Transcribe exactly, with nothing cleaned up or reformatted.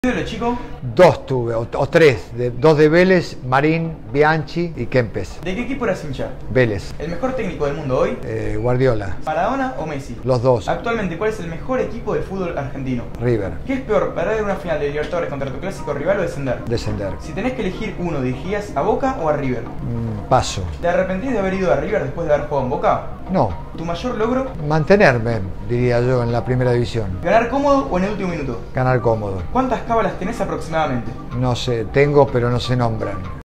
¿Ídolo chico? Dos tuve, o, o tres, de, dos de Vélez, Marín, Bianchi y Kempes. ¿De qué equipo eras hincha? Vélez, ¿El mejor técnico del mundo hoy? eh, Guardiola, ¿Maradona o Messi? los dos, Actualmente, ¿cuál es el mejor equipo de fútbol argentino? River, ¿Qué es peor, perder una final de Libertadores contra tu clásico rival o descender? descender. Si tenés que elegir uno, ¿dirigirías a Boca o a River? Mm, paso. ¿Te arrepentís de haber ido a River después de haber jugado en Boca? No, ¿Tu mayor logro? mantenerme, diría yo, en la primera división. ¿Ganar cómodo o en el último minuto? Ganar cómodo. ¿Cuántas cábalas tenés aproximadamente? No sé, tengo pero no se nombran.